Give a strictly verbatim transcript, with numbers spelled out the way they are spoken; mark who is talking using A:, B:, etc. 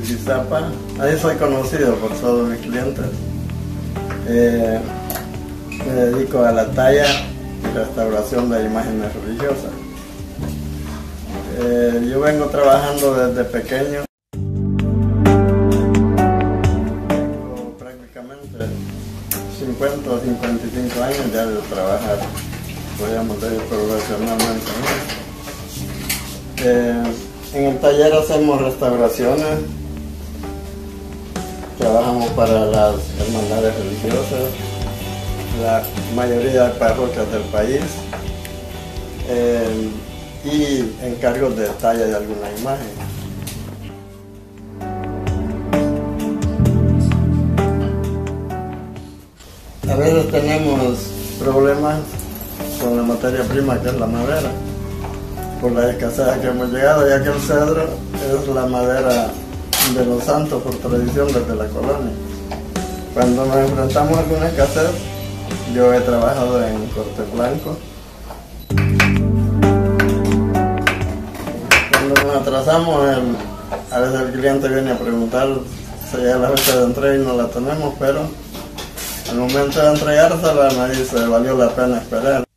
A: Izizapa. Ahí soy conocido por todos mis clientes. Eh, me dedico a la talla y restauración de imágenes religiosas. Eh, yo vengo trabajando desde pequeño. Tengo prácticamente cincuenta o cincuenta y cinco años ya de trabajar, podríamos decir, profesionalmente, ¿no? Eh, en el taller hacemos restauraciones, trabajamos para las hermandades religiosas, la mayoría de parroquias del país, eh, y encargos de talla de alguna imagen. A veces tenemos problemas con la materia prima, que es la madera, por la escasez a que hemos llegado, ya que el cedro es la madera de los santos por tradición desde la colonia. Cuando nos enfrentamos a alguna escasez, yo he trabajado en corte blanco. Cuando nos atrasamos, el, a veces el cliente viene a preguntar si ya la fecha de entrega y no la tenemos, pero al momento de entregársela me dice, valió la pena esperar.